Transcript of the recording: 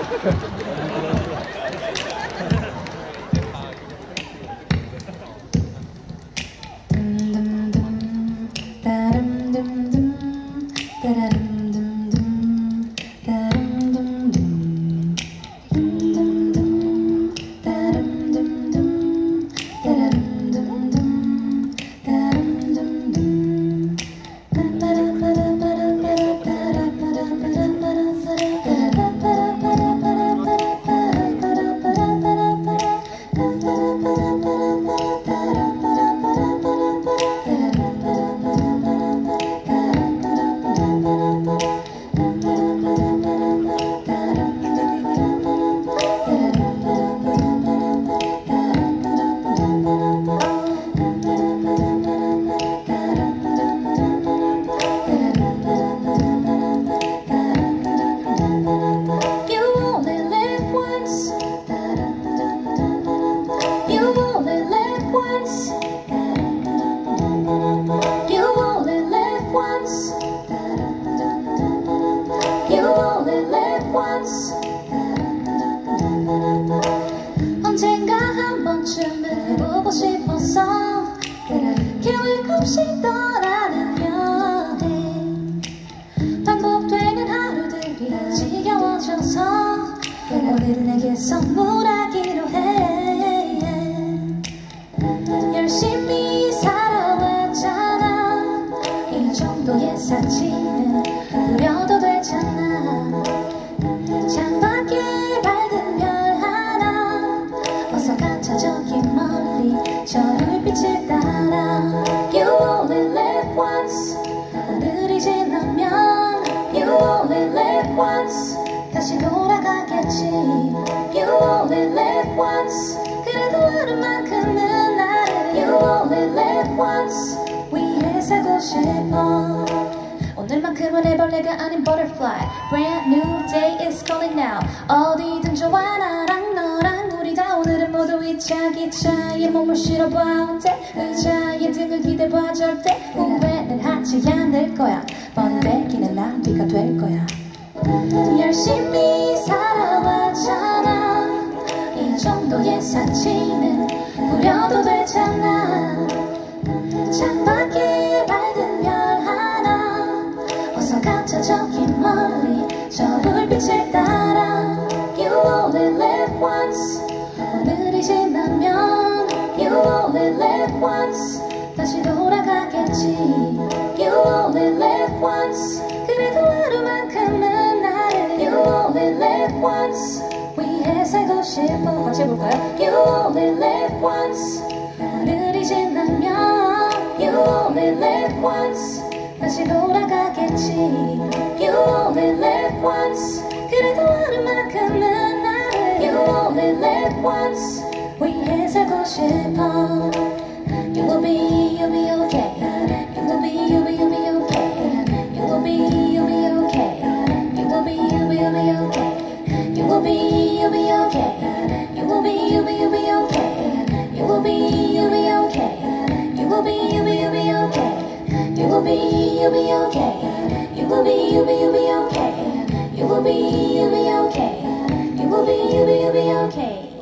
언젠가 한 번쯤은 보고 싶었어. 계획 없이 떠나는 여행, 반복되는 하루들이 지겨워져서 오늘 내게 선물하기로 해. 열심히 살아왔잖아. 이 정도의 사치는 부려도 되잖아. 창밖에 밝은 별 하나, 어서 가자 저기 멀리 저 불빛을 따라. You only live once. 오늘이 지나면 You only live once. 다시 돌아가겠지. You only live once. 그래도 하루만큼은 나를 You only live once 위해 살고 싶어. 오늘만큼은 해벌레가 아닌 butterfly. Brand new day is calling now. 어디든 좋아 나랑 너랑 우리 다 오늘은 모두 잊자. 기차에 몸을 실어봐. 어때 의자에 등을 기대봐. 절대 후회는 하지 않을 거야. 뻔히 뺏기는 낭비가 될 거야. 열심히 살아왔잖아. 이 정도의 사치는 부려도 되잖아. 창밖에 밝은 별 하나, 어서 가자 저기 멀리 저 불빛을 따라. You only live once. 오늘이 지나면 You only live once. 다시 돌아가겠지. You only live once. 그래도 하루만큼은 나를 You only live once 위해 살고 싶어. 같이 해볼까요? You only live once. 하늘이 지나면 You only live once. 다시 돌아가겠지. You only live once. 그래도 하루만큼은 나를 You only live once 위해 살고 싶어. You will be okay. You will be okay. You will be okay. You will be okay. You will be okay. You will be okay. You will be okay. You will be okay. You will be okay. You will be okay. You will be okay. You will be okay.